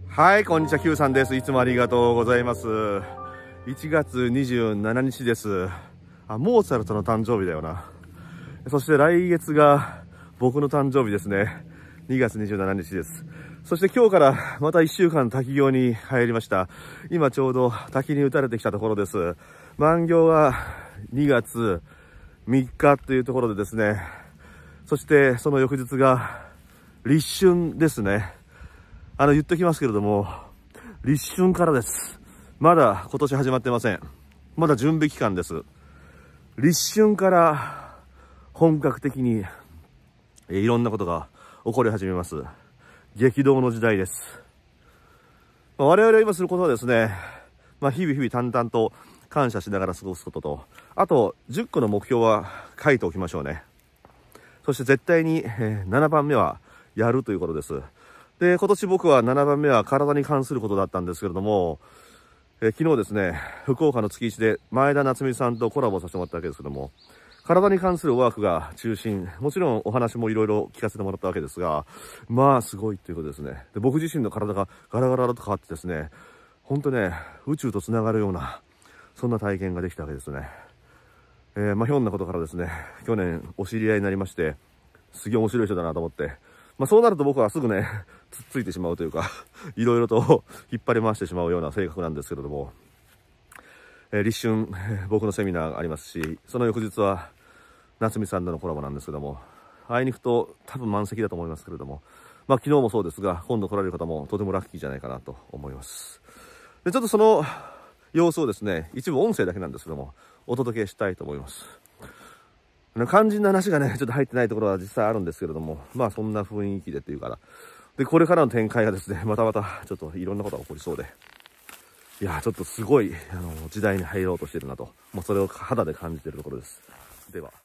はい、こんにちは、Q さんです。いつもありがとうございます。1月27日です。あ、モーツァルトの誕生日だよな。そして来月が僕の誕生日ですね。2月27日です。そして今日からまた1週間滝行に入りました。今ちょうど滝に打たれてきたところです。満行は2月3日というところでですね。そしてその翌日が立春ですね。言っときますけれども、立春からです。まだ今年始まってません。まだ準備期間です。立春から本格的にいろんなことが起こり始めます。激動の時代です。我々が今することはですね、日々淡々と感謝しながら過ごすことと、あと10個の目標は書いておきましょうね。そして絶対に7番目はやるということです。で、今年僕は7番目は体に関することだったんですけれども、昨日ですね、福岡の月一で前田夏美さんとコラボさせてもらったわけですけども、体に関するワークが中心、もちろんお話もいろいろ聞かせてもらったわけですが、すごいっていうことですね。で、僕自身の体がガラガラと変わってですね、本当ね、宇宙とつながるような、そんな体験ができたわけですね。ひょんなことからですね、去年お知り合いになりまして、すげえ面白い人だなと思って、そうなると僕はすぐね、つっついてしまうというか、いろいろと引っ張り回してしまうような性格なんですけれども、立春、僕のセミナーがありますし、その翌日は夏美さんとのコラボなんですけども、あいにくと多分満席だと思いますけれども、昨日もそうですが、今度来られる方もとてもラッキーじゃないかなと思います。で、ちょっとその様子をですね、一部音声だけなんですけども、お届けしたいと思います。肝心な話がね、ちょっと入ってないところは実際あるんですけれども、そんな雰囲気でっていうから。で、これからの展開がですね、またちょっといろんなことが起こりそうで。いや、ちょっとすごい、時代に入ろうとしてるなと。もうそれを肌で感じているところです。では。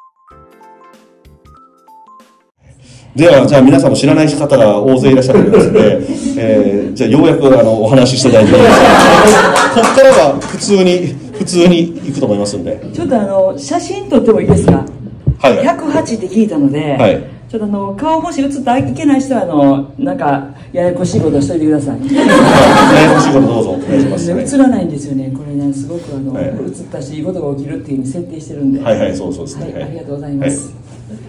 じゃあ皆さんも知らない方が大勢いらっしゃると思いますので、じゃあようやくお話ししていただいていいですか。ここからは普通に行くと思いますんで。 ちょっと写真撮ってもいいですか。はい。108って聞いたので、はい、ちょっと顔もし映ったらいけない人はなんかややこしいことをしといてください。 ややこしいことどうぞお願いします。 映らないんですよね。これね、すごく映ったしいいことが起きるっていうふうに設定してるんで。 はいはい、そうですね。 はい、ありがとうございます。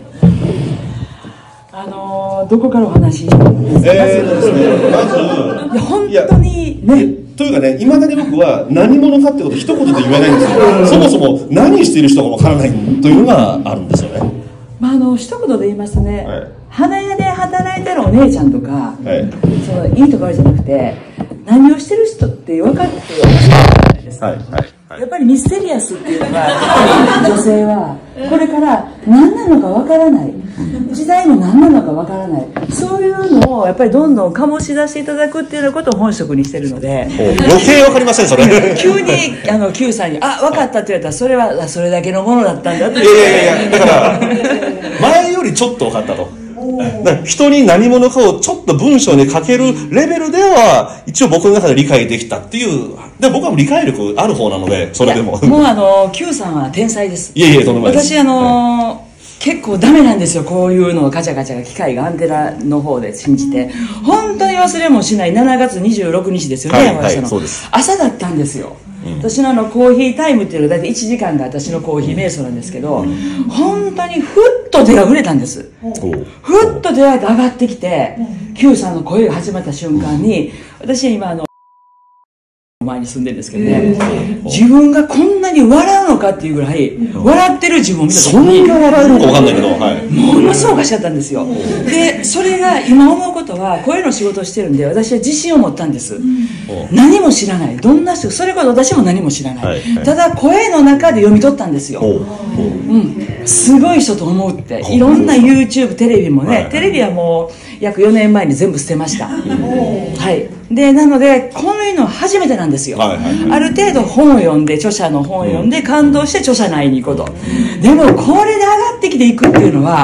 どこからお話ししますか。 ですね、まず本当にね。 というかね、いまだに僕は何者かってことを一言で言えないんですよ。そもそも何している人かわからないというのがあるんですよね。 一言で言いますとね、はい、花屋で働いてるお姉ちゃんとか、はい、いいところじゃなくて、何をしてる人って分かってほしいじゃないですか。はいはい、やっぱりミステリアスっていうのが、女性はこれから何なのか分からない、時代も何なのか分からない、そういうのをやっぱりどんどん醸し出していただくっていうようなことを本職にしてるので、 余計分かりませんそれ。 急にQ さんに「分かった」って言われたら、それはそれだけのものだったんだと。 いやだから前よりちょっと分かったと。人に何者かをちょっと文章に書けるレベルでは一応僕の中で理解できたっていう。で、僕は理解力ある方なので、それでももうQ さんは天才です。 いえいえ、とんでもないです。 私結構ダメなんですよ、こういうのをガチャガチャが機械がアンテナの方で信じて。本当に忘れもしない7月26日ですよね、山田さんの朝だったんですよ。私のコーヒータイムっていうのが大体1時間が私のコーヒー瞑想なんですけど、本当にふっと手が触れたんです。ふっと手が上がってきて、Q さんの声が始まった瞬間に、私は今前に住んでるんですけどね、自分がこんなに笑うのかっていうぐらい笑ってる自分を見た時に、 そんな笑えるのか分かんないけど、はい、 ものすごくおかしかったんですよ。で、それが今思うことは、声の仕事をしてるんで、私は自信を持ったんです。何も知らない、どんな人、それこそ私も何も知らない、はいはい、ただ声の中で読み取ったんですよ。すごい人と思うって。いろんな YouTube テレビもね、テレビはもう約4年前に全部捨てました。はい。で、なのでこういうのは初めてなんですよ。ある程度本を読んで、著者の本を読んで感動して著者内に行くこと。でもこれで上がってきていくっていうのは、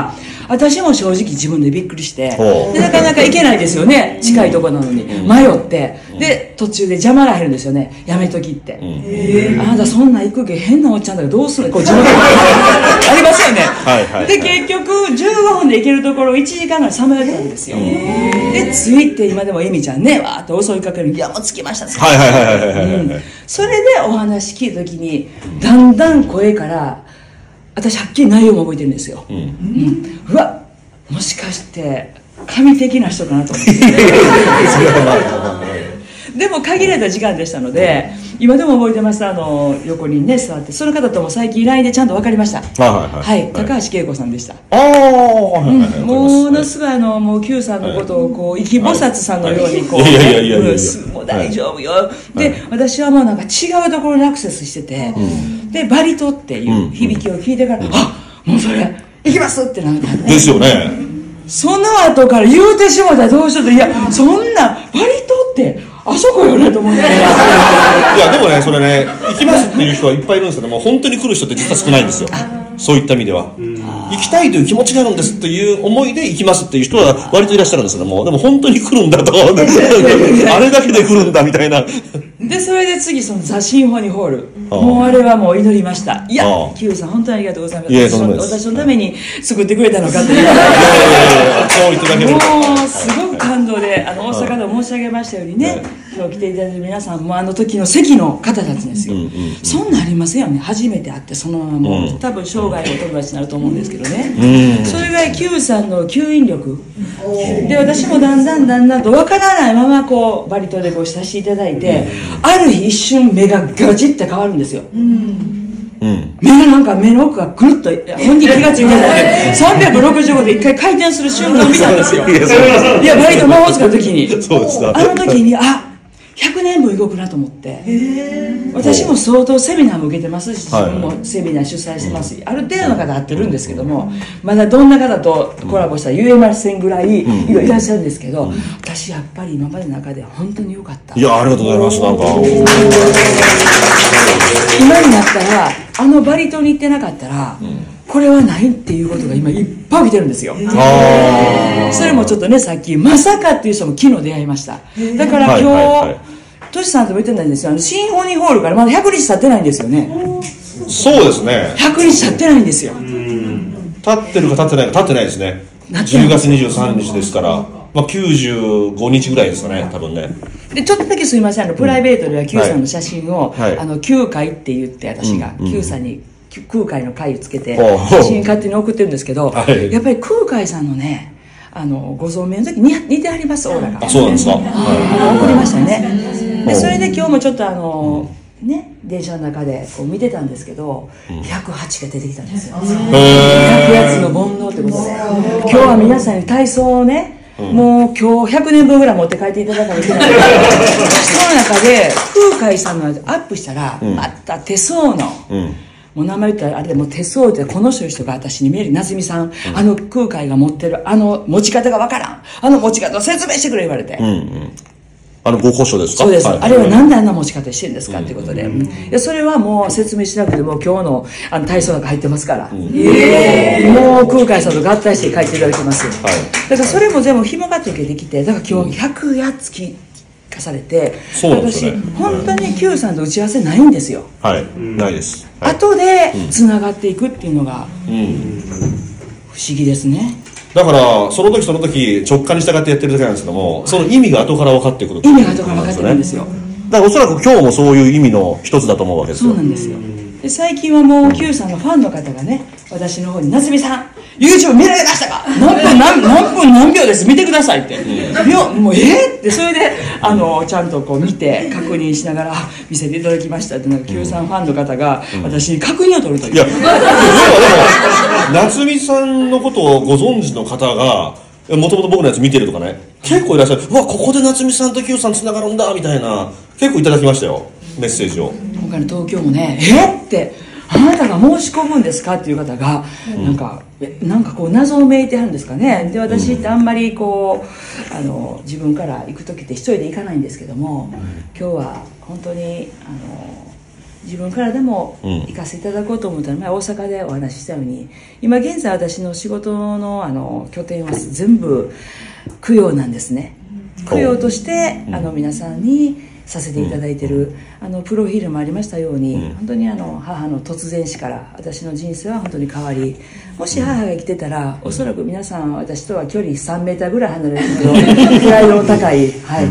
私も正直自分でびっくりして、でなかなか行けないですよね、近いところなのに、迷って、で途中で邪魔らへるんですよね、やめときって、あなたそんな行くけ変なおっちゃんだからどうするの、こう地元ありますよね。で結局15分で行けるところ1時間ぐらいさまよったんですよ。で着いて今でもエミちゃんねわーって襲いかける、いやもう着きました、それでお話聞いた時にだんだん声から私はっきり内容も覚えてるんですよ。うわもしかして神的な人かなと思ってでも限られた時間でしたので、今でも覚えてます。横にね座って、その方とも最近 LINE でちゃんと分かりました。はい、高橋恵子さんでした。ものすごいもう Q さんのことをこう生き菩薩さんのようにこうもう大丈夫よで、私はもうなんか違うところにアクセスしてて、でバリ島っていう響きを聞いてから、あもうそれ行きますってなったんですよね。 その後から言うてしもたらどうしようと、いやそんなバリ島ってあそこよねと思って。いやでもね、それね、行きますっていう人はいっぱいいるんですけども、本当に来る人って実は少ないんですよ。そういった意味では行きたいという気持ちがあるんですっていう思いで行きますっていう人は割といらっしゃるんですけども、でも本当に来るんだとあれだけで来るんだみたいな。 でそれで次そのザ・シンフォニーホール、もうあれはもう祈りました。いや Q さん本当にありがとうございます。私のために作ってくれたのかという、 そう言ってだけもうすごく感動で、大阪でも申し上げましたようにね、今日来ていただいてる皆さんも時の席の方たちですよ。そんなありませんよね。初めて会ってそのままもう多分生涯お友達になると思うんですけどね、それぐらい Q さんの吸引力で、私もだんだんと分からないままこうバリ島でご一緒させていただいて、ある日一瞬目がガチッて変わるんですよ。目がなんか目の奥がぐるっと本人気がついてない365度で一回回転する瞬間を見たんですよ。いやバリ島魔法使う時に、あの時に100年分動くなと思って、私も相当セミナーも受けてますし、自分もセミナー主催してますし、ある程度の方会ってるんですけども、まだどんな方とコラボしたら言えませんぐらいいらっしゃるんですけど、私やっぱり今までの中で本当に良かった。 いやありがとうございます。なんか今になったらバリ島に行ってなかったら、これはないっていうことが今いっぱい起きてるんですよ。それもちょっとね、さっきまさかっていう人も昨日出会いました。だから今日トシさんとも言ってないんですよ、シンフォニーホールからまだ100日経ってないんですよね。 そうですね、 100日経ってないんですよ。 経ってるか経ってないか、経ってないですね。10月23日ですから、95日ぐらいですかね、多分ね。でちょっとだけすいません、プライベートでは Q さんの写真を、9回って言って私が Q さんに空海の回をつけて写真勝手に送ってるんですけど、やっぱり空海さんのねご存命の時に似てあります、オーラが。 そうなんですか。 送りましたね。でそれで今日もちょっとね、電車の中でこう見てたんですけど、108が出てきたんですよ。100の煩悩ということで、今日は皆さんに体操をね、もう今日100年分ぐらい持って帰っていただかなきゃいけない。その中で空海さんのアップしたら、また手相の、もう名前言ったらあれでも手相ってこの人が私に見える夏美さん、空海が持ってる持ち方がわからん、持ち方を説明してくれ言われて。 ご古書ですか。 そうです。あれはなんであんな持ち方してるんですかっていうことで、それはもう説明しなくても今日の体操が入ってますから、もう空海さんと合体して書いていただきます。だからそれも全部紐が解けてきて、だから今日100やつ聞かされて、私本当に Q さんと打ち合わせないんですよ。 ないです。 後でつながっていくっていうのが不思議ですね。 だからその時その時直感に従ってやってるだけなんですけども、その意味が後から分かってくる。 意味が後から分かってくるんですよ。 だからおそらく今日もそういう意味の一つだと思うわけですよ。 そうなんですよ。で最近はもう Q さんのファンの方がね、私の方に「夏美さん YouTube 見られましたか、何分何秒です見てください」って、もうってそれでちゃんとこう見て確認しながら「見せていただきました」って、なんか Q さんファンの方が私に確認を取るという。いやでも夏美さんのことをご存知の方がもともと僕のやつ見てるとかね、結構いらっしゃる。うわここで夏美さんと Q さんつながるんだみたいな、結構いただきましたよ、メッセージを。 今回の東京もねってあなたが申し込むんですかっていう方がなんかこう謎をめいてはるんですかね。で私ってあんまりこう自分から行く時って一人で行かないんですけども、今日は本当に自分からでも行かせていただこうと思ったら、前大阪でお話ししたように、今現在私の仕事の拠点は全部供養なんですね。供養として皆さんにさせていただいている、プロフィールもありましたように、本当に母の突然死から私の人生は本当に変わり、もし母が生きてたら、おそらく皆さん私とは距離3メーターぐらい離れるけどプライドの高い、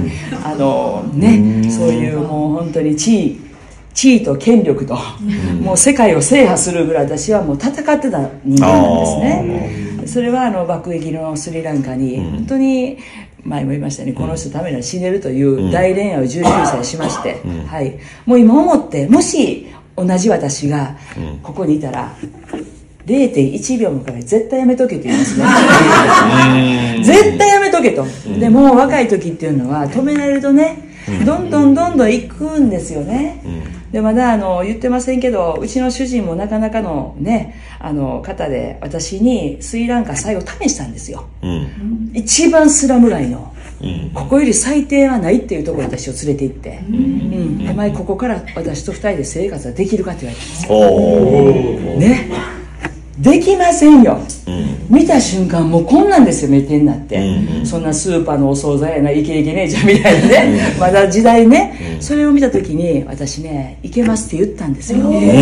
そういうもう本当に地位と権力と、もう世界を制覇するぐらい私はもう戦ってた人間なんですね。それは爆撃のスリランカに本当に前も言いましたように、この人のためには死ねるという大恋愛を19歳しまして、もう今思って、もし同じ私がここにいたら 0.1 秒もかかる、絶対やめとけって言いますね。絶対やめとけと。でも若い時っていうのは止められるとね、どんどん行くんですよね。でまだ言ってませんけど、うちの主人もなかなかのね方で、私にスリランカ最後試したんですよ。一番スラム街の、ここより最低はないっていうところに私を連れて行って、お前ここから私と2人で生活はできるかって言われたんですよ。ね、できませんよ。見た瞬間もうこんなんですよ、目手になって、そんなスーパーのお惣菜やな、イケイケ姉ちゃんみたいなね、まだ時代ね、それを見た時に私ね、いけますって言ったんですよ。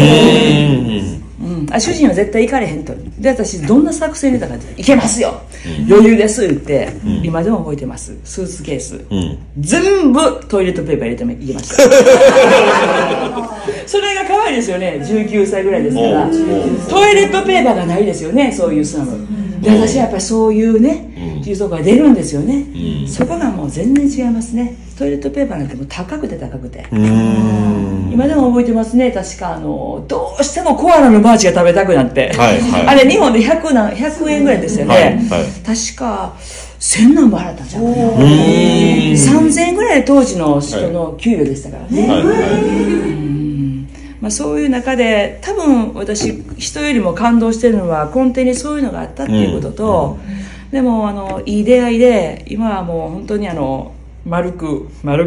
主人は絶対行かれへんと。で私どんな作戦でたかって、いけますよ、余裕ですって言って、今でも覚えてます。スーツケース、全部トイレットペーパー入れても行きましたそれが可愛いですよね。19歳ぐらいですから、トイレットペーパーがないですよね、そういうスラムで。私はやっぱりそういうね、いうところが出るんですよね。そこがもう全然違いますね。トイレットペーパーなんてもう高くて今でも覚えてますね。確かどうしてもコアラのマーチが食べたくなって、あれ日本で100円ぐらいですよね。確か1000何本払ったんちゃうかな。3000円ぐらい当時の人の給料でしたからね。そういう中で多分私人よりも感動してるのは根底にそういうのがあったっていうことと、でもいい出会いで、今はもう本当に丸く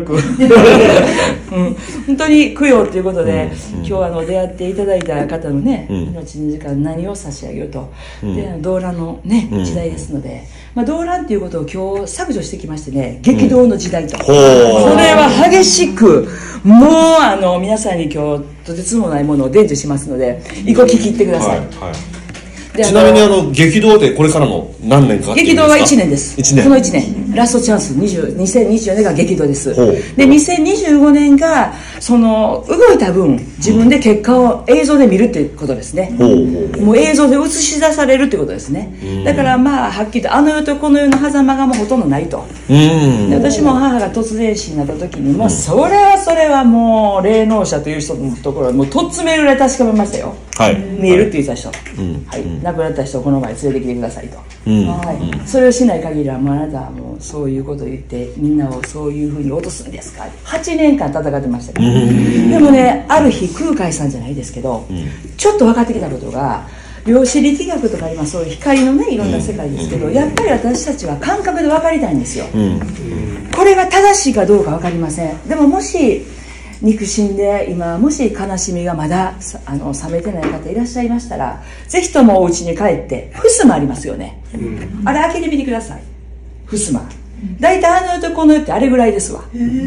本当に供養ということで、今日出会っていただいた方のね、命の時間何を差し上げると、で動乱のね時代ですので、動乱ということを今日削除してきましてね、激動の時代と、それは激しく、もう皆さんに今日とてつもないものを伝授しますので、一個聞き入ってください。 ちなみに激動でこれからの何年かっていうんですか？ 激動は1年です。 1年。 この1年ラストチャンス、2024年が激動です。で2025年がその動いた分、自分で結果を映像で見るっていうことですね。もう映像で映し出されるってことですね。だからはっきりと世とこの世の狭間がもうほとんどないと。で私も母が突然死になった時に、もうそれはもう霊能者という人のところをもうとっつめるぐらい確かめましたよ。見えるって言った人、亡くなった人をこの前連れてきてくださいと。それをしない限りはもうあなたはもうそういうことを言ってみんなをそういうふうに落とすんですか。8年間戦ってましたから。でもね、ある日空海さんじゃないですけど、ちょっと分かってきたことが、量子力学とか今そういう光のねいろんな世界ですけど、やっぱり私たちは感覚で分かりたいんですよ。これが正しいかどうか分かりません。でももし肉親で今もし悲しみがまだ冷めてない方いらっしゃいましたら、ぜひともお家に帰って、ふすまありますよね、あれ開けてみてください。ふすま大体世とこの世ってあれぐらいですわ。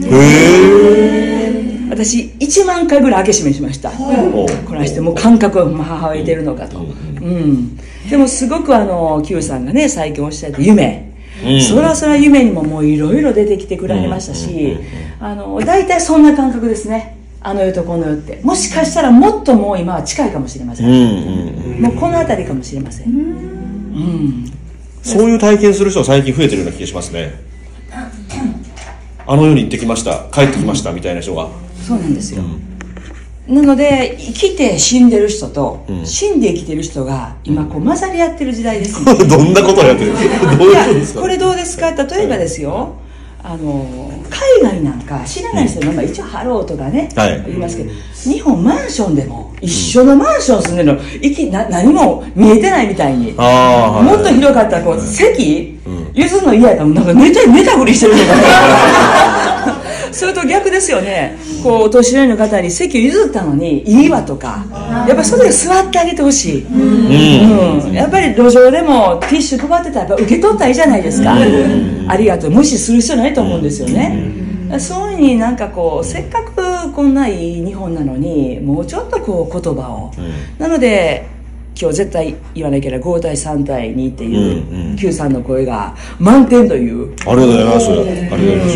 私1万回ぐらい開け閉めしました。こないしてもう感覚を母親いてるのかと。でもすごくQさんがね最近おっしゃった夢、そら夢にももういろいろ出てきてくられましたし、大体そんな感覚ですね。世とこの世ってもしかしたらもっともう今は近いかもしれません。もうこの辺りかもしれません。 そういう体験する人は最近増えてるような気がしますね。世に行ってきました、帰ってきましたみたいな人が。 そうなんですよ。なので生きて死んでる人と、死んで生きてる人が今こう混ざり合ってる時代ですね。 どんなことをやってる？どういうことですか？ これどうですか？例えばですよ、海外なんか知らない人の、一応ハローとかね、言いますけど、日本マンションでも一緒のマンション住んでるの何も見えてないみたいに、もっとひどかったら席譲るの嫌やからなんか寝たふりしてるとかそれと逆ですよね。こうお年寄りの方に席を譲ったのにいいわとか、やっぱりそれで座ってあげてほしい。やっぱり路上でもティッシュ配ってたらやっぱ受け取ったらいいじゃないですか。ありがとう、無視する必要ないと思うんですよね。そういうふうになんかこうせっかくこんないい日本なのにもうちょっとこう言葉を、なので今日絶対言わなきゃ5対3対2っていう Q さんの声が満点という。 ありがとうございます。ありがとうございます。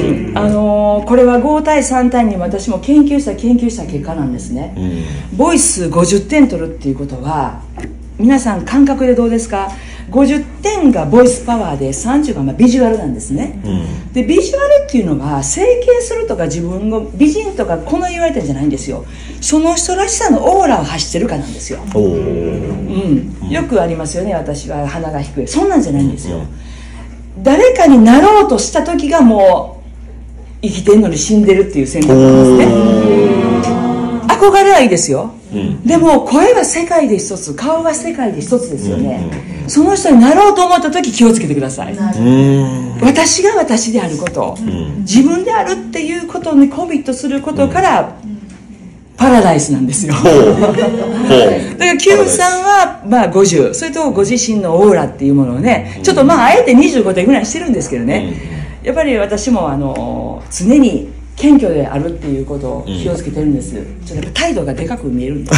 これは5対3対2私も研究した結果なんですね。ボイス50点取るっていうことは皆さん感覚でどうですか。50点がボイスパワーで30がビジュアルなんですね。でビジュアルっていうのは整形するとか自分の美人とかこの言われてるんじゃないんですよ。その人らしさのオーラを発してるかなんですよ。よくありますよね。私は鼻が低い、そんなんじゃないんですよ。誰かになろうとした時がもう生きてんのに死んでるっていう選択なんですね。憧れはいいですよ。でも声は世界で一つ、顔は世界で一つですよね。その人になろうと思った時気をつけてください。私が私であること、自分であるっていうことにコミットすることからパラダイスなんですよ。だから Q さんは50、それとご自身のオーラっていうものをね、ちょっとあえて25点ぐらいしてるんですけどね、やっぱり私も常に謙虚であるっていうことを気をつけてるんです。ちょっとやっぱ態度がでかく見えるんです。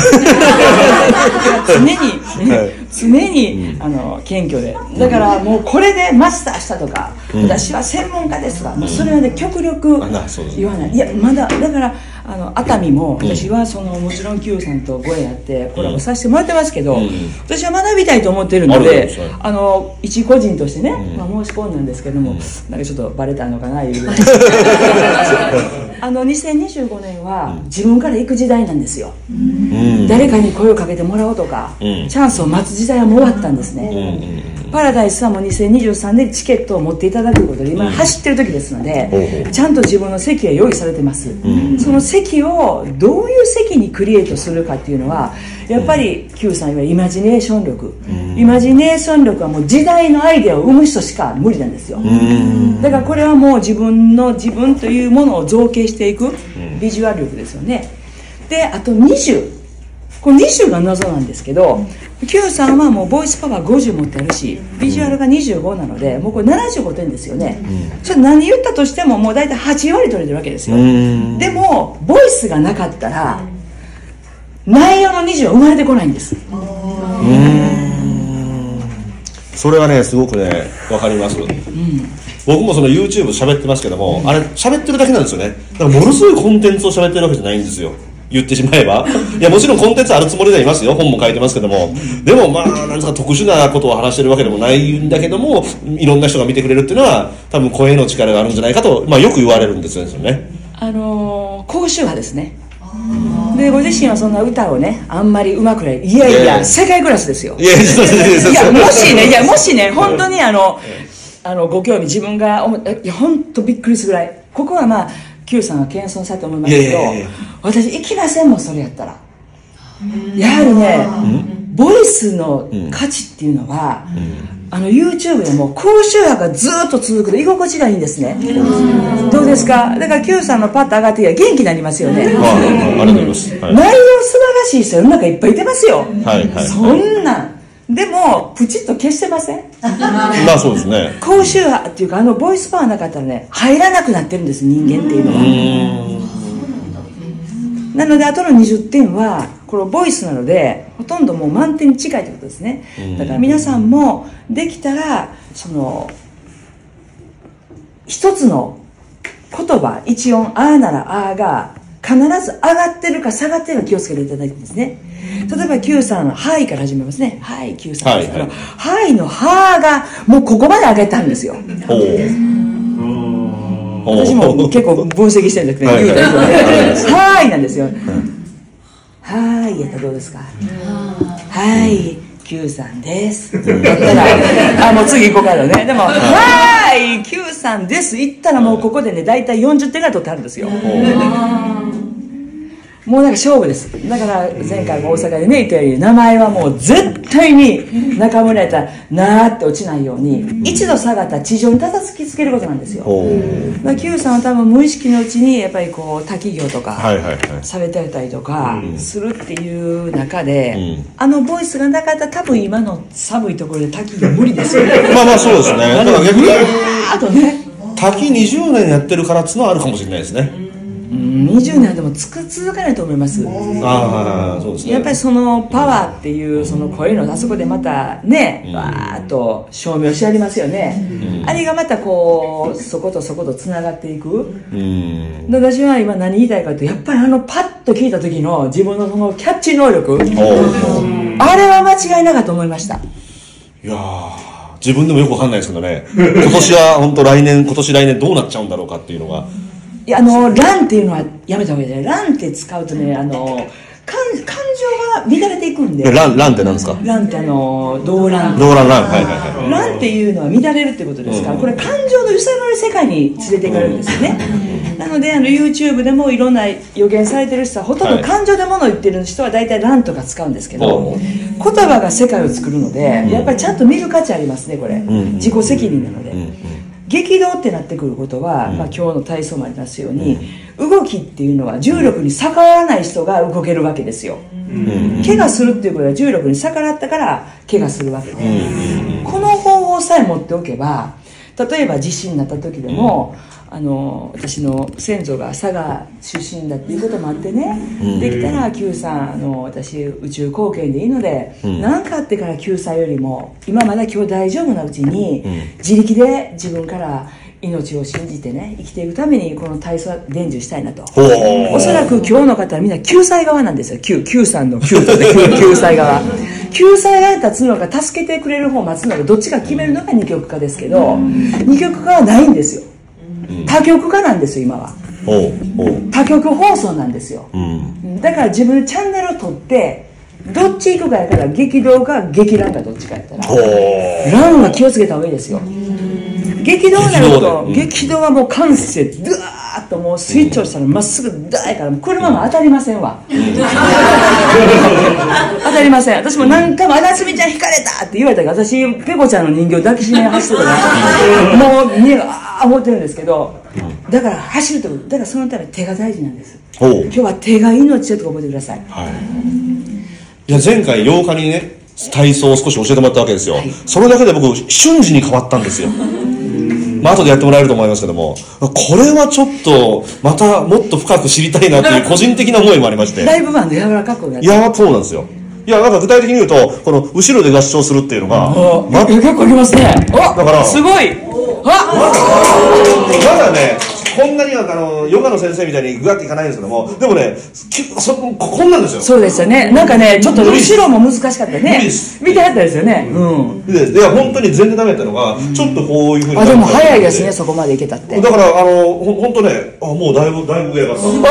常に謙虚で、だからもうこれでマスターしたとか、私は専門家ですわ、もうそれはね極力言わない。いやまだだから熱海も私はもちろん Q さんとご縁あってコラボさせてもらってますけど、私は学びたいと思ってるので、一個人としてね、申し込んだんですけども、なんかちょっとバレたのかないうぐらい。2025年は自分から行く時代なんですよ。誰かに声をかけてもらおうとか、チャンスを待つ時代はもう終わったんですね。パラダイスはもう2023年チケットを持っていただくことで今走ってる時ですので、ちゃんと自分の席は用意されてます。その席をどういう席にクリエイトするかっていうのはやっぱり Q さんはイマジネーション力、イマジネーション力はもう時代のアイデアを生む人しか無理なんですよ。だからこれはもう自分というものを造形していくビジュアル力ですよね。であと20、これ20が謎なんですけど、Q さんはもうボイスパワー50持ってあるしビジュアルが25なのでもうこれ75点ですよね。それ何言ったとしてももう大体8割取れてるわけですよ。でもボイスがなかったら内容の20は生まれてこないんです。 それはねすごくね分かります。僕もYouTube 喋ってますけども、あれ喋ってるだけなんですよね。だからものすごいコンテンツを喋ってるわけじゃないんですよ、言ってしまえば。いやもちろんコンテンツあるつもりではいますよ、本も書いてますけども。でもなんですか特殊なことを話してるわけでもないんだけども、いろんな人が見てくれるっていうのは多分声の力があるんじゃないかと、よく言われるんですよね。 高周波ですね。でご自身はそんな歌をねあんまりうまくない、いや世界クラスですよ。もしね本当にご興味自分が本当びっくりするぐらい、ここはQ さんは謙遜されたと思いますけど、私行きませんもんそれやったら。やはりねボイスの価値っていうのは、YouTube でも高周波がずっと続くと居心地がいいんですね。どうですか。だから Q さんのパッと上がってきたら元気になりますよね。 ありがとうございます。 内容素晴らしい人世の中いっぱいいてますよ。そんなんでもプチッと消してません？ そうですね。 高周波っていうかボイスパワーなかったらね入らなくなってるんです、人間っていうのは。なのであとの20点はこのボイスなのでほとんどもう満点に近いということですね。だから皆さんもできたら一つの言葉一音あーならあーが必ず上がってるか下がってるか気をつけていただいてですね。例えば Q さんのはいから始めますね。はい Q さんですから、はいのはーがもうここまで上げたんですよ。私も結構分析してるんですけど、はいなんですよ。はいやったらどうですか。はい Q さんですだったらもう次行こうからね。でもはい Q さんです言ったらもうここでね大体40点ぐらい取ってあるんですよ。 もうなんか勝負です。だから前回も大阪でね言ったように、名前はもう絶対に中村やったらなーって落ちないように、一度下がったら地上に叩きつけることなんですよ。だから Q さんは多分無意識のうちにやっぱりこう滝行とかされてたりとかするっていう中で、あのボイスがなかったら多分今の寒いところで滝行無理ですよね。 まあまあそうですね。だから逆にあとね、 滝20年やってるからっていうのはあるかもしれないですね。 20年でも続かないと思います。 ああ、そうですね。 やっぱりそのパワーっていうその声のあそこでまたね、わーっと証明しありますよね。あれがまたこうそことそことつながっていく。私は今何言いたいかというと、やっぱりパッと聞いた時の自分のそのキャッチ能力、あれは間違いなかったと思いました。 いやー、自分でもよくわかんないですけどね。今年は本当今年来年どうなっちゃうんだろうかっていうのが。 いや、ランっていうのはやめた方がいいですね。ランって使うとね、感情が乱れていくんで。 ランって何ですか？ ランって動乱。 動乱、はいはいはい。 ランっていうのは乱れるってことですから、これ感情の揺さぶられる世界に連れていかれるんですよね。なのでYouTube でもいろんな予言されてる人は、ほとんど感情で物を言ってる人は大体ランとか使うんですけど、言葉が世界を作るので、やっぱりちゃんと見る価値ありますね、これ。自己責任なので。激動ってなってくることは、今日の体操もありますように、動きっていうのは重力に逆らわない人が動けるわけですよ。怪我するっていうことは重力に逆らったから怪我するわけで、この方法さえ持っておけば、例えば地震になった時でも、私の先祖が佐賀出身だっていうこともあってね、できたら Q さん私宇宙貢献でいいので、何かあってから Q さんよりも今まだ今日大丈夫なうちに、自力で自分から命を信じてね生きていくためにこの体操は伝授したいなと。おそらく今日の方はみんな救済側なんですよ。Q さんの Q とで救済側。救済側に立つのか助けてくれる方を待つのかどっちか決めるのが二極化ですけど、二極化はないんですよ。多極化なんですよ今は。多極放送なんですよ。だから自分でチャンネルを取ってどっち行くかやから、激動か激乱かどっちかやったら乱は気をつけた方がいいですよ。激動になると、激動はもう感性でドワーッともうスイッチをしたらまっすぐダーやから車も当たりませんわ。当たりません。私も何回も「あなつみちゃん引かれた!」って言われたから、私ペコちゃんの人形抱きしめ走ってたからもう家が思ってるんですけど、だから走ると、だからそのため手が大事なんです。今日は手が命だと覚えてください。 いや前回8日にね体操を少し教えてもらったわけですよ。それだけで僕瞬時に変わったんですよ。まあ後でやってもらえると思いますけども、これはちょっとまたもっと深く知りたいなっていう個人的な思いもありまして。 ライブバンド柔らかくなって。 いやそうなんですよ。いやなんか具体的に言うとこの後ろで合唱するっていうのが結構いきますね。 だからすごい。 まだねこんなにヨガの先生みたいにグワッていかないんですけども、でもねこんなんですよ。 そうですよね。なんかねちょっと後ろも難しかったね。見てはったですよね。 いや本当に全然ダメだったのが、ちょっとこういうふうに。 でも早いですね、そこまでいけたって。 だから本当ねもうだいぶ上上がった。ここが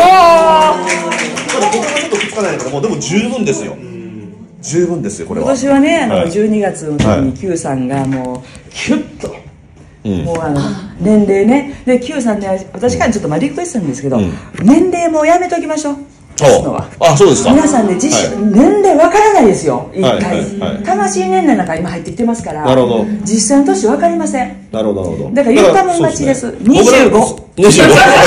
ちょっとくっつかないけども、でも十分ですよ。十分ですよこれは。 今年はね12月の時に Q さんがもうキュッと。もう年齢ねで Q さんね、私からちょっとリクエストなんですけど、年齢もやめときましょう。 そうですか。 皆さんで年齢わからないですよ。一回魂年齢なんか今入ってきてますから、実際の年わかりません。 なるほどなるほど。 だから言ったもん勝ちです。25。 そうです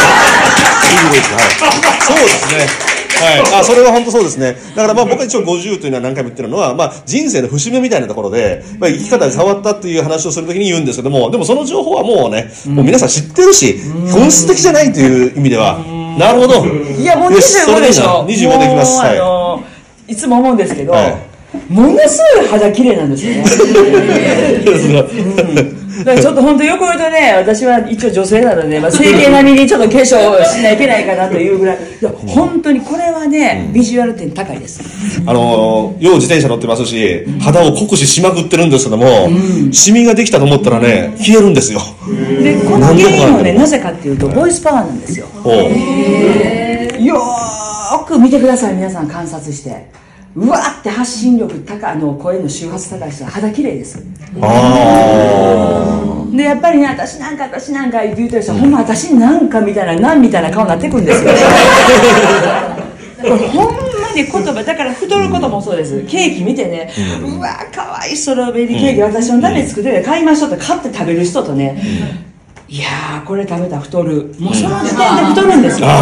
ね。はい、それは本当そうですね。だから僕は一応50というのは何回も言ってるのは、人生の節目みたいなところで、生き方に変わったっていう話をするときに言うんですけども、でもその情報はもうね、もう皆さん知ってるし、本質的じゃないという意味では、なるほど。 いやもう25でしょ。 25できます。 いつも思うんですけど、ものすごい肌綺麗なんですよね。だからちょっと本当横言うとね、私は一応女性なので、整形並みにちょっと化粧しないといけないかなというぐらい、いや本当にこれはね、ビジュアル点高いです。 よう自転車乗ってますし、肌を酷使しまくってるんですけども、シミができたと思ったらね、消えるんですよ。 でこの原因はね、なぜかっていうとボイスパワーなんですよ。よーく見てください、皆さん観察して。うわーって発信力高い声の周波数高い人は肌綺麗です。でやっぱりね、私なんか言ってる人は、ほんま私なんかみたいな顔になってくるんですよ。 これほんまに言葉だから太ることもそうです。ケーキ見てね、うわーかわいいストロベリーケーキ、私のために作ってるから買いましょうって買って食べる人とね、いやーこれ食べたら太る、もうその時点で太るんですよ。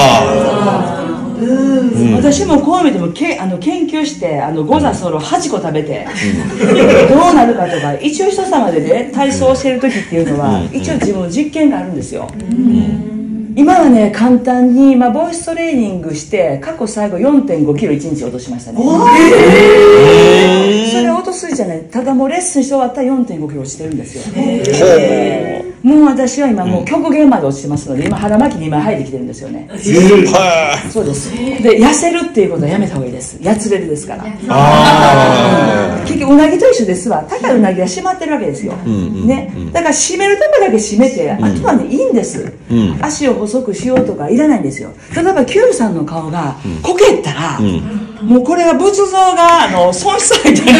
私もこう見ても研究してゴザソロ8個食べてどうなるかとか、一応人様でね体操してる時っていうのは一応自分の実験があるんですよ。今はね簡単に、ボイストレーニングして過去最後 4.5 キロ1日落としましたね。それ落とすじゃない、ただもうレッスンして終わったら 4.5 キロ落ちてるんですよ。もう私は今もう極限まで落ちてますので、今腹巻き2枚入ってきてるんですよね。そうです。で痩せるっていうことはやめた方がいいです。やつれるですから。結局うなぎと一緒ですわ。高いうなぎは締まってるわけですよ、ね、だから締めるためだけ締めて、あとはねいいんです、足を細くしようとかいらないんですよ。例えば Q さんの顔がこけたら、もうこれは仏像が損失されてる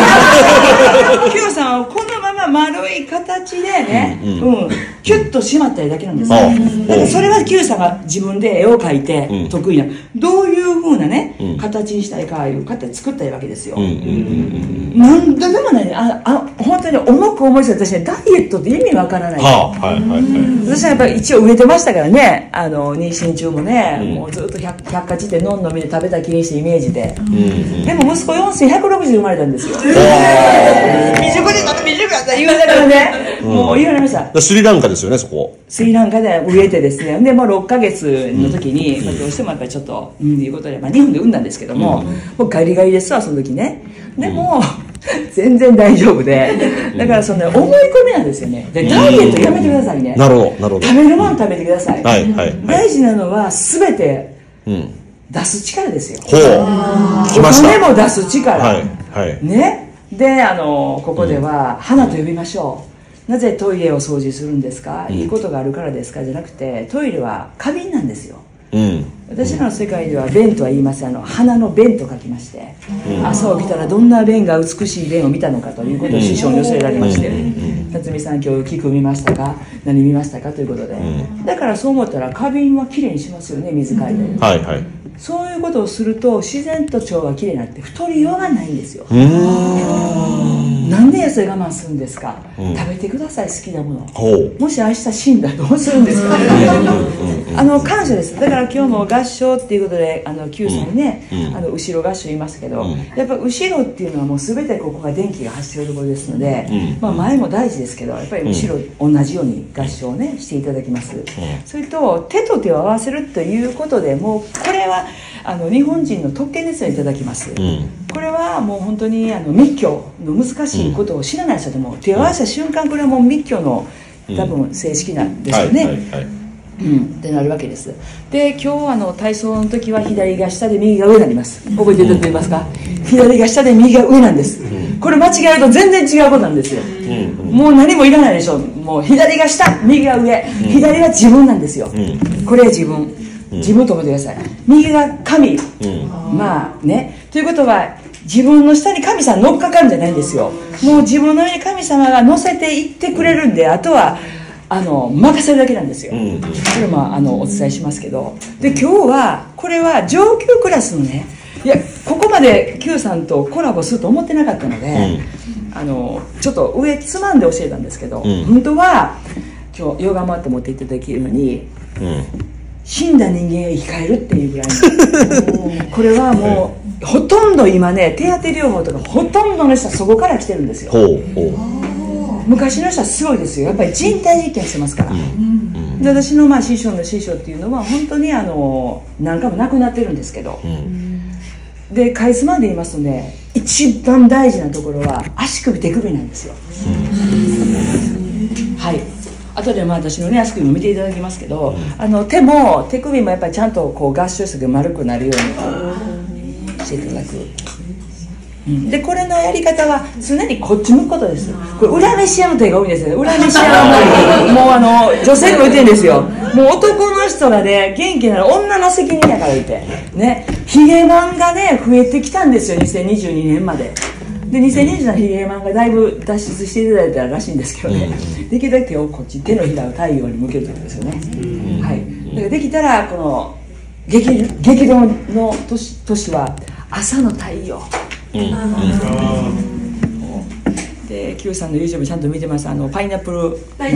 Q さんはこのまま丸い形でね、キュッと締まったりだけなんですよ。だからそれは Q さんが自分で絵を描いて得意な、どういう風なね形にしたいかいう形作ったりわけですよ。なんでもね、本当に重く思いして、私ねダイエットって意味わからない。私はやっぱり一応植えてましたからね、妊娠中もね、もうずっと百科事典のんのみで食べた気にしてイメージで、でも息子4160生まれたんですよ。未熟で未熟だった言われたからね、もう言われました。 スリランカですよね、そこ。 スリランカで植えてですね、でもう6ヶ月の時に、どうしてもやっぱりちょっということで、日本で産んだんですけども、もうガリガリですわその時ね。でも全然大丈夫で、だからその思い込みなんですよね。でダイエットやめてくださいね。 なるほどなるほど。 食べるもの食べてください。大事なのは全て出す力ですよ。お金も出す力ね。でここでは花と呼びましょう。なぜトイレを掃除するんですか、いいことがあるからですかじゃなくて、トイレは花瓶なんですよ。私らの世界では便とは言いません。花の便と書きまして、朝起きたらどんな便が美しい便を見たのかということを師匠に教えられまして、辰巳さん今日菊見ましたか、何見ましたかということで、だからそう思ったら花瓶はきれいにしますよね、水替えて。そういうことをすると自然と腸がきれいになって太りようがないんですよ。なんでそれ我慢するんですか、食べてください、好きなもの。もし明日死んだらどうするんですか感謝です。だから今日も合唱っていうことでQ さんにね、後ろ合唱言いますけど、やっぱ後ろっていうのはもう全てここが電気が走っているところですので、前も大事ですけど、やっぱり後ろ同じように合唱をねしていただきます。それと手と手を合わせるということで、もうこれは日本人の特権ですよ、いただきます。これはもう本当に密教の難しいことを知らない人でも手を合わせた瞬間、これはもう密教の多分正式なんですよね。ってなるわけです。で今日体操の時は左が下で右が上になります。覚えていただけますか、左が下で右が上なんです。これ間違えると全然違うことなんですよ。もう何もいらないでしょ。もう左が下、右が上、左は自分なんですよ。これは自分と思ってください。右が神、ということは自分の下に神様乗っかかるんじゃないんですよ。もう自分の上に神様が乗せていってくれるんで、あとは任せるだけなんですよ。それもお伝えしますけど、で今日はこれは上級クラスのね、いやここまで Q さんとコラボすると思ってなかったので、ちょっと上つまんで教えたんですけど、本当は今日ヨガマット持っていただけるのに、死んだ人間へ生き返るっていうぐらいのこれはもうほとんど今ね、手当て療法とかほとんどの人はそこから来てるんですよ。昔の人はすごいですよ。やっぱり人体実験してますから。で私の師匠の師匠っていうのは本当に何回も亡くなってるんですけど、でかいつまんで言いますとね、一番大事なところは足首手首なんですよ。はい、後で私のね足首も見ていただきますけど、手も手首もやっぱりちゃんとこう合掌して丸くなるようにしていただく。でこれのやり方は常にこっち向くことです。これ裏飯屋の手が多いんですよ。裏飯屋はもう女性が言ってるんですよ。もう男の人がね元気なら女の責任やから言ってね、ヒゲマンがね増えてきたんですよ、2022年まで。で2020年ヒゲマンがだいぶ脱出していただいたらしいんですけどね、できるだけ手をこっち、手のひらを太陽に向けるということですよね。はい、だからできたらこの激動の年は朝の太陽。で Q さんの YouTube ちゃんと見てます。パイナップル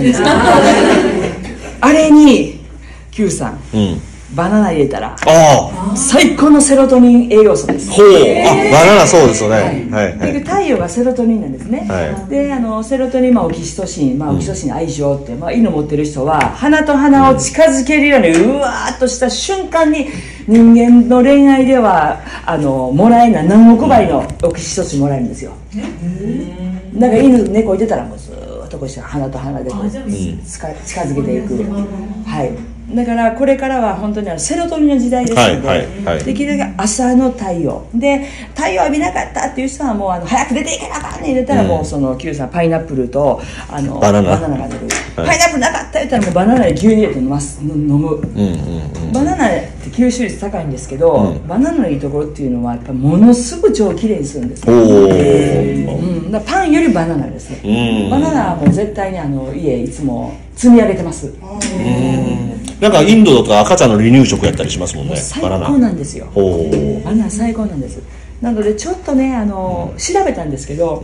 あれに Q さん、バナナ入れたら最高のセロトニン栄養素です。 ほう、バナナそうですよね。 太陽がセロトニンなんですね。でセロトニン、オキシトシン、オキシトシン愛情って、犬持ってる人は鼻と鼻を近づけるようにうわーっとした瞬間に人間の恋愛ではもらえない何億倍のオキシトシンもらえるんですよ。だから犬猫いてたらもうずーっとこうして鼻と鼻でこう近づけていく。だからこれからは本当にセロトニンの時代ですので、できるだけ朝の太陽で太陽浴びなかったっていう人はもう早く出ていけなあかんねん入れたら、もうその Q さんパイナップルとバナナが出る。パイナップルなかった言ったらもうバナナに牛乳入れて飲む。バナナって吸収率高いんですけど、バナナのいいところっていうのはやっぱものすごく腸をきれいにするんです。だからパンよりバナナですね。バナナはもう絶対に家いつも積み上げてます。 なんかインドとか赤ちゃんの離乳食やったりしますもんね。 最高なんですよ。バナナ最高なんです。なのでちょっとね調べたんですけど、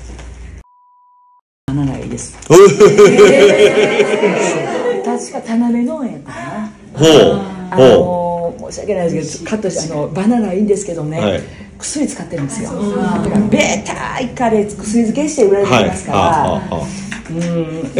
バナナいいです。確か田辺農園やったかな。申し訳ないですけどカットしてバナナいいんですけどね、薬使ってるんですよ。だからベータイカレー薬漬けして売られてますから。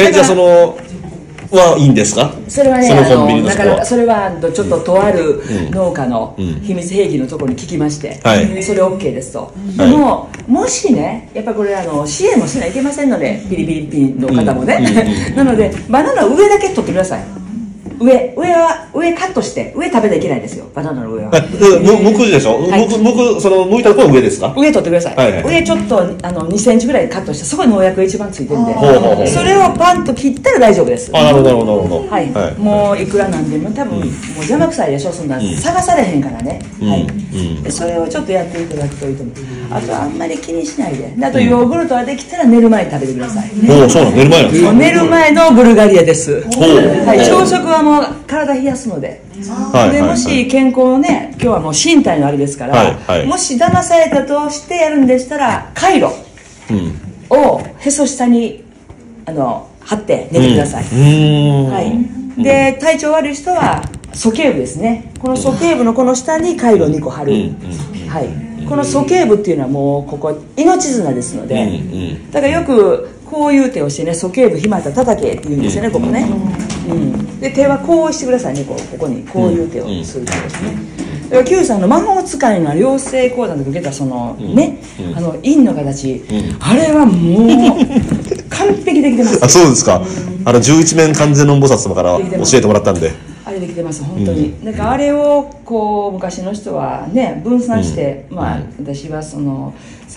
じゃあそのはいいんですか？ それはね、だからそれはちょっととある農家の秘密兵器のところに聞きまして、それ OK ですと。でももしね、やっぱこれ支援もしないといけませんので、ピリピンの方もね。なのでバナナの上だけ取ってください。上カットして上食べていけないですよ、バナナの上は。 むくでしょ？むいたところは上ですか？ 上取ってください。上ちょっと2センチぐらいカットして、そこに農薬が一番ついてるんで、それをパンと切ったら大丈夫です。 なるほど。 もういくらなんでも多分もう邪魔くさいでしょ、そんな探されへんからね。それをちょっとやっていただくといいと思う。あとはあんまり気にしないで、あとヨーグルトができたら寝る前に食べてください。 そうなの、寝る前なんですか？ 寝る前のブルガリアです。朝食はもう体冷やすので、もし健康をね、今日はもう身体のあれですから、もし騙されたとしてやるんでしたらカイロをへそ下に貼って寝てください。で体調悪い人は鼠径部ですね、この鼠径部のこの下にカイロ2個貼る。この鼠径部っていうのはもうここ命綱ですので、だからよくこういう手をしてね、鼠径部暇やったら叩けって言うんですよね、ここね。で手はこうしてくださいね、ここにこういう手をするとですね。だから Q さんの魔法使いの両性講談で受けたそのね、陰の形、あれはもう完璧できてます。 そうですか。11面観世音菩薩様から教えてもらったんで。 あれできてます本当に。だからあれをこう昔の人はね分散して、私はその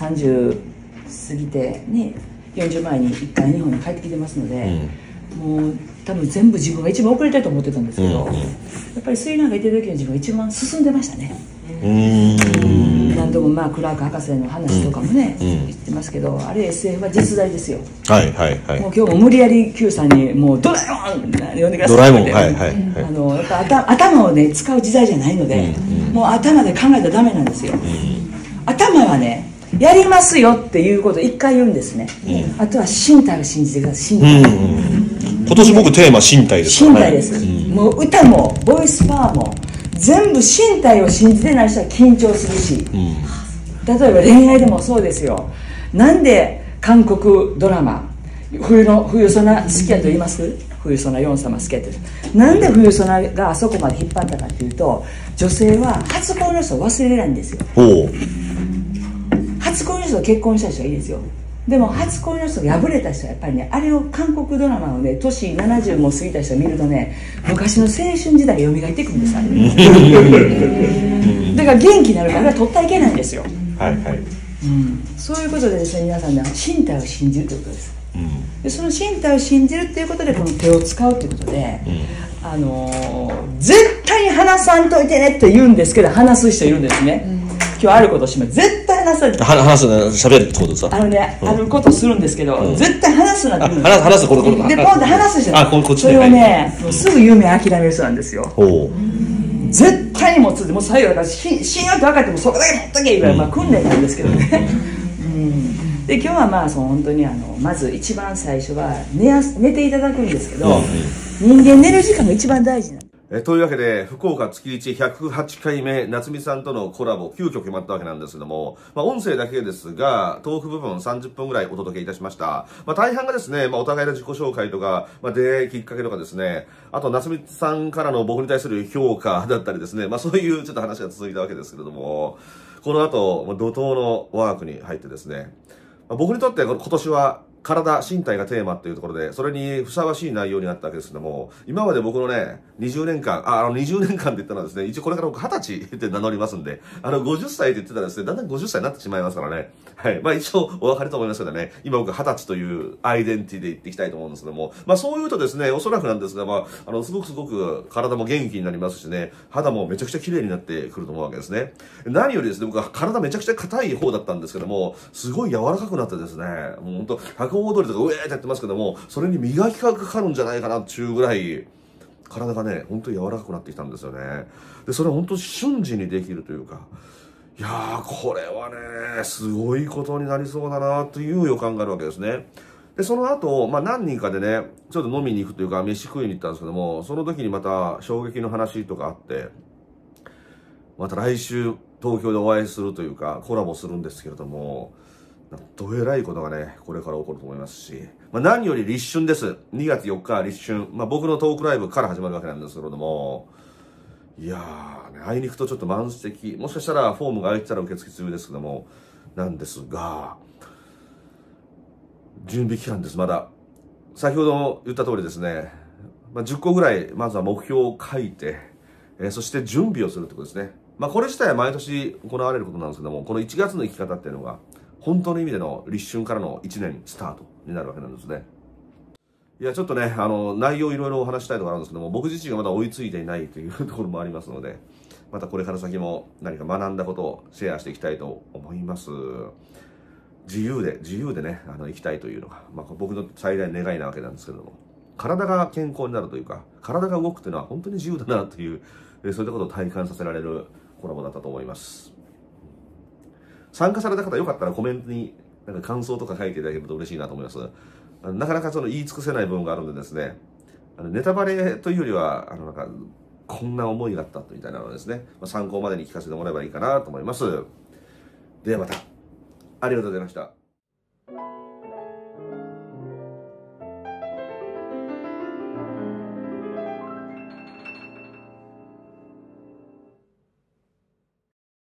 30過ぎてね40前に1回日本に帰ってきてますので、もう多分全部自分が一番遅れてると思ってたんですけど、やっぱりスリランカ行ってる時の自分が一番進んでましたね。何度もクラーク博士の話とかもね、言ってますけど、あれ SF は実在ですよ。もう今日も無理やり Q さんにもうドラえもん呼んでくださいって。やっぱ頭をね使う時代じゃないので、もう頭で考えたらダメなんですよ。頭はねやりますよっていうことを一回言うんですね。あとは身体を信じてください。身体。 今年僕テーマ身体ですからね。 身体です。もう歌もボイスパワーも全部身体を信じてない人は緊張するし、例えば恋愛でもそうですよ。なんで韓国ドラマ冬ソナ好きやと言います？冬ソナ4様好きやってなんで冬ソナがあそこまで引っ張ったかっていうと、女性は初恋の人を忘れれないんですよ。初恋の人と結婚した人はいいですよ。でも初恋の人が破れた人はやっぱりね、あれを韓国ドラマをね年70も過ぎた人を見るとね、昔の青春時代が蘇ってくるんですあれだから元気になるから取ったらいけないんですよ。そういうことでですね、皆さんね身体を信じるということです。でその身体を信じるっていうことでこの手を使うっていうことで、絶対に話さんといてねって言うんですけど、話す人いるんですね。今日あることします。絶対話さ喋るってことですか？ あることするんですけど、絶対話すなって言うんです。 話すこれでポンって話す人、 こっちそれをね、すぐ夢諦める人なんですよ。 絶対に持つって、もう最後だから死ぬって分かってもそれだけ持っとけいうぐらい、まあ訓練なんですけどね。で今日はまあ本当にまず一番最初は寝ていただくんですけど、人間寝る時間が一番大事なんです。 というわけで、福岡月一108回目、夏美さんとのコラボ、急遽決まったわけなんですけども、音声だけですが、トーク部分30分ぐらいお届けいたしました。大半がですね、お互いの自己紹介とか、出会いきっかけとかですね、あと夏美さんからの僕に対する評価だったりですね、そういうちょっと話が続いたわけですけれども、この後、怒涛のワークに入ってですね、僕にとって今年は、体、身体がテーマっていうところで、それにふさわしい内容になったわけですけども、今まで僕のね、20年間って言ったのはですね、一応これから僕20歳って名乗りますんで、50歳って言ってたらですね、だんだん50歳になってしまいますからね。はい。一応お分かりと思いますけどね、今僕20歳というアイデンティティで言っていきたいと思うんですけども、そう言うとですね、おそらくなんですが、すごく体も元気になりますしね、肌もめちゃくちゃ綺麗になってくると思うわけですね。何よりですね、僕は体めちゃくちゃ硬い方だったんですけども、すごい柔らかくなってですね、もうほんと、踊りとかウェーってやってますけども、それに磨きがかかるんじゃないかなっていうぐらい、体がね、本当に柔らかくなってきたんですよね。で、それは本当瞬時にできるというか、いやー、これはね、すごいことになりそうだなという予感があるわけですね。で、その後、何人かでね、ちょっと飲みに行くというか、飯食いに行ったんですけども、その時にまた衝撃の話とかあって、また来週東京でお会いするというか、コラボするんですけれども、どえらいことがね、これから起こると思いますし、何より立春です。2月4日は立春。僕のトークライブから始まるわけなんですけれども、いやー、会いに行くとちょっと満席、もしかしたらフォームが空いてたら受付中ですけども、なんですが、準備期間です、まだ。先ほど言った通りですね、10個ぐらい、まずは目標を書いて、そして準備をするってことですね。これ自体は毎年行われることなんですけども、この1月の生き方っていうのが、本当の意味での立春からの1年スタートになるわけなんですね。いや、ちょっとね、内容いろいろお話したいところあるんですけども、僕自身がまだ追いついていないというところもありますので、またこれから先も何か学んだことをシェアしていきたいと思います。自由でね、生きたいというのが、僕の最大の願いなわけなんですけれども、体が健康になるというか、体が動くというのは本当に自由だなという、そういったことを体感させられるコラボだったと思います。参加された方よかったらコメントに感想とか書いていただけると嬉しいなと思います。なかなか言い尽くせない部分があるんでですね、ネタバレというよりは、こんな思いがあったみたいなのをですね、参考までに聞かせてもらえばいいかなと思います。ではまた、ありがとうございました。